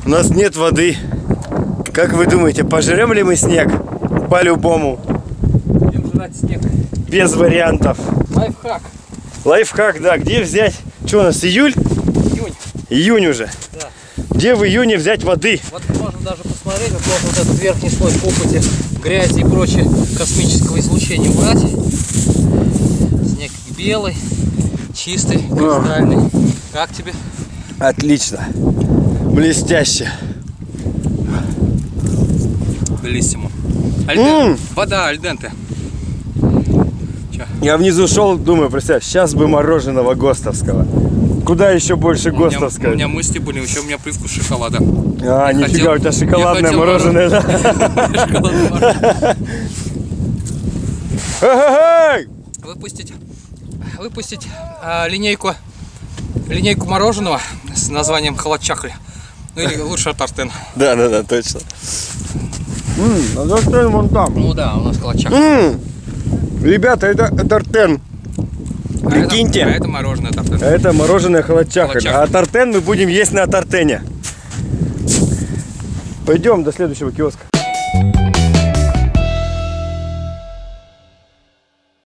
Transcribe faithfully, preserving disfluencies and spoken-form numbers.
У нас нет воды. Как вы думаете, пожрем ли мы снег? По-любому. Будем жрать снег. Без вариантов. Лайфхак. Лайфхак, да. Где взять? Что у нас, июль? Июнь. Июнь уже. Да. Где в июне взять воды? Вот можно даже посмотреть, вот можно вот этот верхний слой копоти, грязи и прочее космического излучения убрать. Снег белый, чистый, кристальный. Как тебе? Отлично. Блестяще. Белиссимо. Альден... Вода, альденте. Че? Я внизу шел, думаю, представь, сейчас бы мороженого гостовского. Куда еще больше У меня, гостовского? у меня мысли были, еще у меня привкус шоколада. А, Я нифига, хотел, у тебя шоколадное мороженое, да? Шоколадное мороженое. Эй! Выпустить, выпустить а, линейку, линейку мороженого с названием холодчахли. Ну или лучше тартен. Да, да, да, точно. Ммм, а тартен вон там. Ну да, у нас холодчахли. Ммм, ребята, это тартен. Прикиньте. А это, а это мороженое тартен. Это мороженое холодчахль. Холодчахль. А тартен мы будем есть на тартене. Пойдем до следующего киоска.